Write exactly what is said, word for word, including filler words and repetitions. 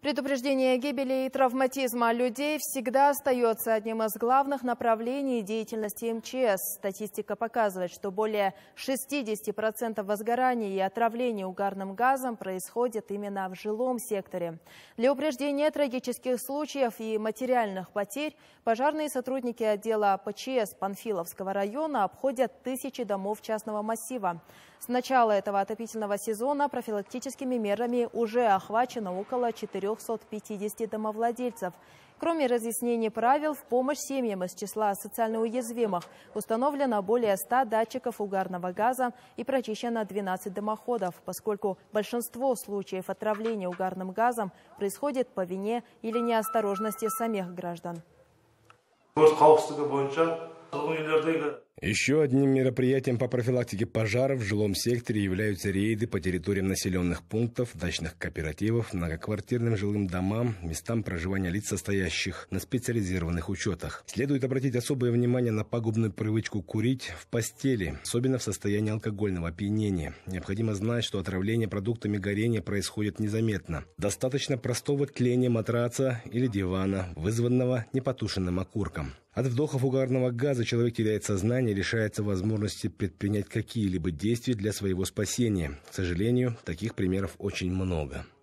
Предупреждение гибели и травматизма людей всегда остается одним из главных направлений деятельности эм че эс. Статистика показывает, что более шестидесяти процентов возгораний и отравлений угарным газом происходит именно в жилом секторе. Для упреждения трагических случаев и материальных потерь пожарные сотрудники отдела пэ че эс Панфиловского района обходят тысячи домов частного массива. С начала этого отопительного сезона профилактическими мерами уже охвачено около четырёхсот пятидесяти домовладельцев. Кроме разъяснений правил, в помощь семьям из числа социально уязвимых установлено более ста датчиков угарного газа и прочищено двенадцать дымоходов, поскольку большинство случаев отравления угарным газом происходит по вине или неосторожности самих граждан. Еще одним мероприятием по профилактике пожаров в жилом секторе являются рейды по территориям населенных пунктов, дачных кооперативов, многоквартирным жилым домам, местам проживания лиц, состоящих на специализированных учетах. Следует обратить особое внимание на пагубную привычку курить в постели, особенно в состоянии алкогольного опьянения. Необходимо знать, что отравление продуктами горения происходит незаметно. Достаточно простого тления матраца или дивана, вызванного непотушенным окурком. От вдохов угарного газа человек теряет сознание и лишается возможности предпринять какие-либо действия для своего спасения. К сожалению, таких примеров очень много.